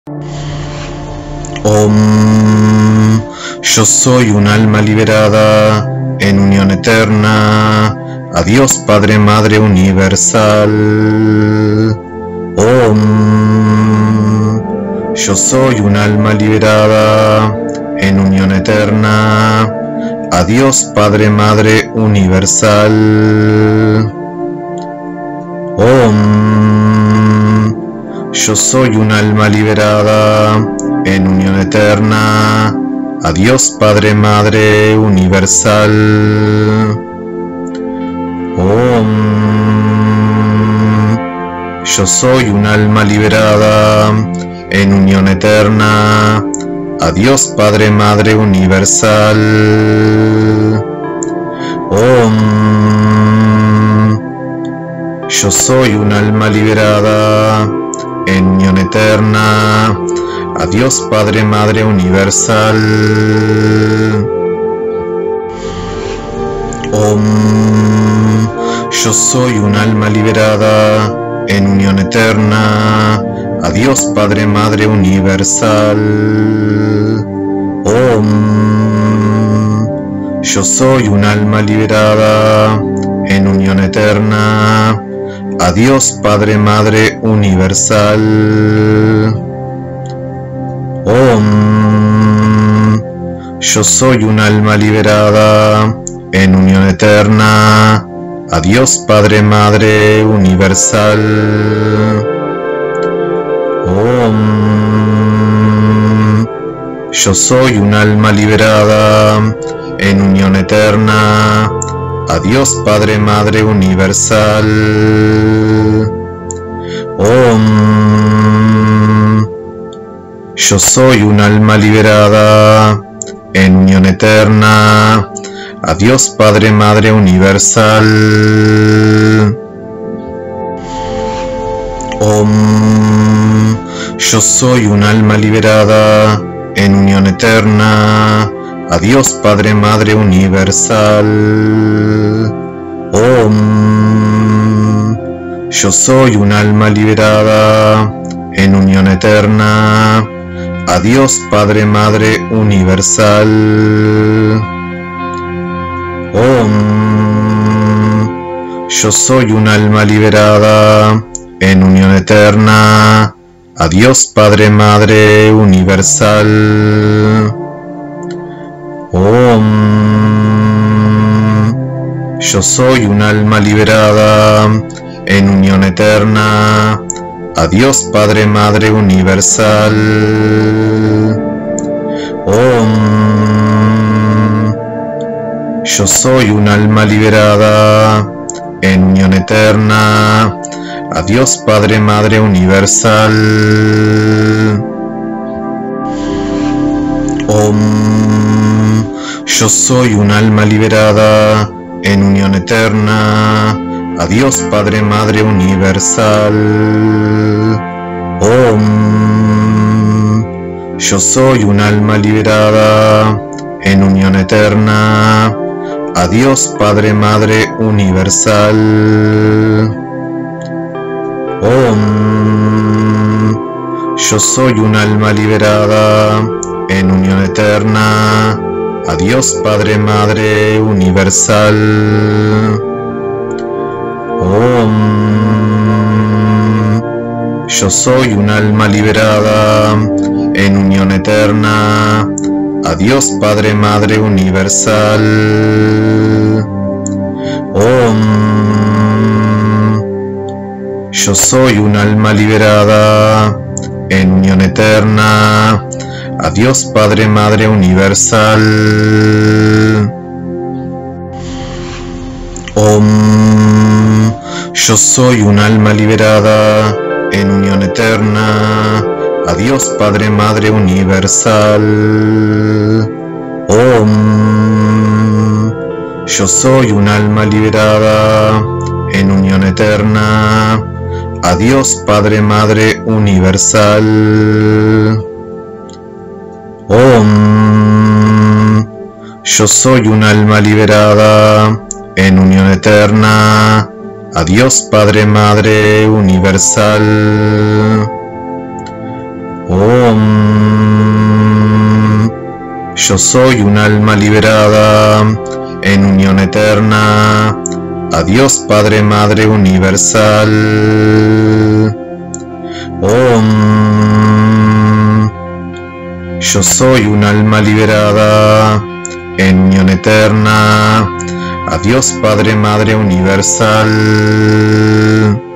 Om. Yo soy un alma liberada en unión eterna a Dios Padre Madre Universal. Om. Yo soy un alma liberada en unión eterna a Dios Padre Madre Universal. Om. Yo soy un alma liberada en unión eterna a Dios Padre Madre Universal. Om. Yo soy un alma liberada en unión eterna a Dios Padre Madre Universal. Om. Yo soy un alma liberada en unión eterna a Dios Padre Madre Universal. Om. Yo soy un alma liberada en unión eterna a Dios Padre Madre Universal. Om. Yo soy un alma liberada en unión eterna a Dios Padre Madre Universal. Om. Yo soy un alma liberada en unión eterna a Dios Padre Madre Universal. Om. Yo soy un alma liberada en unión eterna a Dios Padre Madre Universal. Om. Yo soy un alma liberada en unión eterna a Dios Padre Madre Universal. Om. Yo soy un alma liberada en unión eterna a Dios Padre Madre Universal. Om. Yo soy un alma liberada en unión eterna a Dios Padre Madre Universal. Om. Yo soy un alma liberada en unión eterna a Dios Padre Madre Universal. Om. Yo soy un alma liberada en unión eterna a Dios Padre Madre Universal. Om. Yo soy un alma liberada en unión eterna a Dios Padre Madre Universal. Om. Yo soy un alma liberada en unión eterna a Dios Padre Madre Universal. Om. Yo soy un alma liberada en unión eterna a Dios Padre Madre Universal. Om. Yo soy un alma liberada en unión eterna a Dios Padre Madre Universal. Om. Yo soy un alma liberada en unión eterna a Dios Padre Madre Universal. Om. Yo soy un alma liberada en unión eterna a Dios Padre Madre Universal. Om. Yo soy un alma liberada en unión eterna a Dios Padre Madre Universal. Om. Yo soy un alma liberada en unión eterna a Dios Padre Madre Universal. Om. Yo soy un alma liberada en unión eterna a Dios Padre Madre Universal. Om. Yo soy un alma liberada en unión eterna a Dios Padre Madre Universal. Om. Yo soy un alma liberada en unión eterna a Dios Padre Madre Universal.